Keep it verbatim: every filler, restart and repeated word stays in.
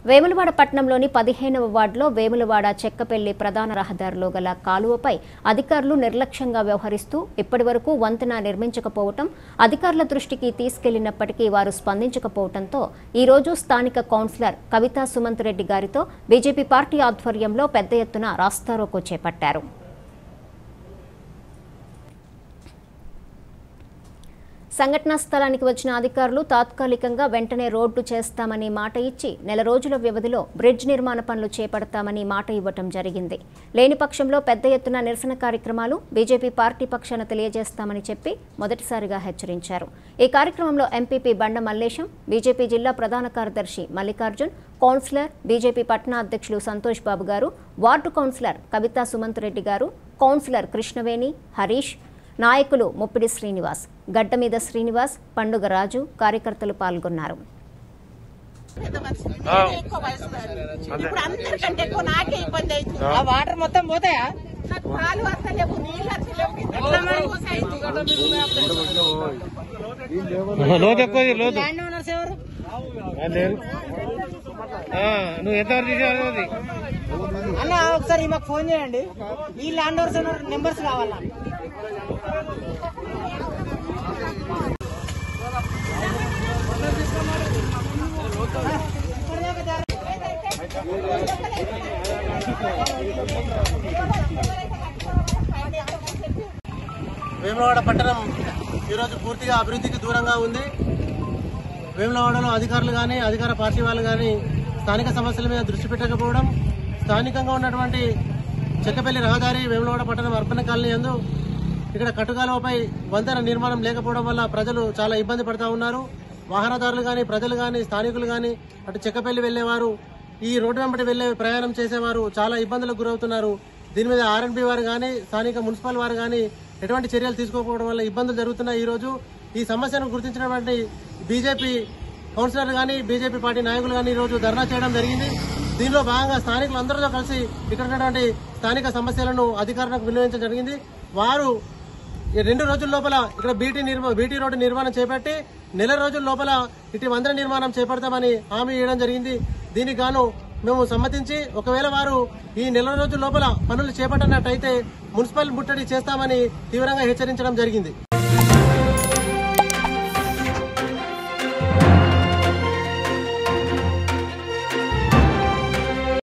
వేములవాడ పట్టణంలోని పదిహేనవ వార్డులో వేములవాడ చెక్కపల్లి ప్రధాన రహదారిలో గల కాలువపై అధికారులు నిర్లక్ష్యంగా వ్యవహరిస్తూ ఇప్పటివరకు వంతెన నిర్మించకపోవటం అధికారుల దృష్టికి తీసుకెళ్లినప్పటికీ వారు స్పందించకపోవడంతో ఈ రోజు స్థానిక కౌన్సిలర్ కవితా సుమంత్ రెడ్డి గారితో బీజేపీ పార్టీ ఆధ్వర్యంలో పెద్ద ఎత్తున రాస్తారోకో చేపట్టారు. సంఘటనా స్థలానికి వచ్చిన అధికారులు తాత్కాలికంగా వెంటనే రోడ్డు చేస్తామని మాట ఇచ్చి నెల రోజుల వ్యవధిలో బ్రిడ్జ్ నిర్మాణ పనులు చేపడతామని మాట ఇవ్వటం జరిగింది. లేని పక్షంలో పెద్ద ఎత్తున నిరసన కార్యక్రమాలు బీజేపీ పార్టీ పక్షాన తెలియజేస్తామని చెప్పి మొదటిసారిగా హెచ్చరించారు. ఈ కార్యక్రమంలో ఎంపీపీ బండ మల్లేశం, బీజేపీ జిల్లా ప్రధాన కార్యదర్శి మల్లికార్జున్, కౌన్సిలర్, బీజేపీ పట్టణ అధ్యక్షులు సంతోష్ బాబు గారు, వార్డు కౌన్సిలర్ కవితా సుమంత్ రెడ్డి గారు, కౌన్సిలర్ కృష్ణవేణి, హరీష్, నాయకులు ముప్పిడి శ్రీనివాస్, గడ్డమీద శ్రీనివాస్, పండుగ రాజు కార్యకర్తలు పాల్గొన్నారు. వాటర్ మొత్తం పోతాయా? లోతు ఎక్కువ లోతు నువ్వు ఎంతవరకు తీసేది అన్న ఒకసారి మాకు ఫోన్ చేయండి. ఈ ల్యాండ్ ఓనర్స్ నెంబర్స్ కావాలా? వేములవాడ పట్టణం ఈరోజు పూర్తిగా అభివృద్ధికి దూరంగా ఉంది. వేములవాడలో అధికారులు కానీ అధికార పార్టీ వాళ్ళు కానీ స్థానిక సమస్యల మీద దృష్టి పెట్టకపోవడం, స్థానికంగా ఉన్నటువంటి చెక్కపల్లి రహదారి వేములవాడ పట్టణం అర్బన్ కాలనీ యందు ఇక్కడ కట్టుకాలువపై వంతెన నిర్మాణం లేకపోవడం వల్ల ప్రజలు చాలా ఇబ్బంది పడుతూ ఉన్నారు. వాహనదారులు కానీ ప్రజలు కానీ స్థానికులు కానీ అటు చెక్కపల్లి వెళ్లేవారు, ఈ రోడ్డు వెంబడి వెళ్లే ప్రయాణం చేసేవారు చాలా ఇబ్బందులకు గురవుతున్నారు. దీని మీద ఆర్ఎండ్బి వారు కానీ స్థానిక మున్సిపల్ వారు కానీ ఎటువంటి చర్యలు తీసుకోకపోవడం వల్ల ఇబ్బందులు జరుగుతున్నాయి. ఈ రోజు ఈ సమస్యను గుర్తించినటువంటి బీజేపీ కౌన్సిలర్లు కానీ బీజేపీ పార్టీ నాయకులు కానీ ఈ రోజు ధర్నా చేయడం జరిగింది. దీనిలో భాగంగా స్థానికులు అందరితో కలిసి ఇక్కడ ఉన్నటువంటి స్థానిక సమస్యలను అధికారులకు వినియోగించడం జరిగింది. వారు రెండు రోజుల లోపల ఇక్కడ బీటీ నిర్మా బీటీ రోడ్డు నిర్మాణం చేపట్టి నెల రోజుల లోపల ఇటు వంతెన నిర్మాణం చేపడతామని హామీ ఇవ్వడం జరిగింది. దీనికి గాను మేము సమ్మతించి ఒకవేళ వారు ఈ నెల రోజుల లోపల పనులు చేపట్టినట్టయితే మున్సిపల్ ముట్టడి చేస్తామని తీవ్రంగా హెచ్చరించడం జరిగింది.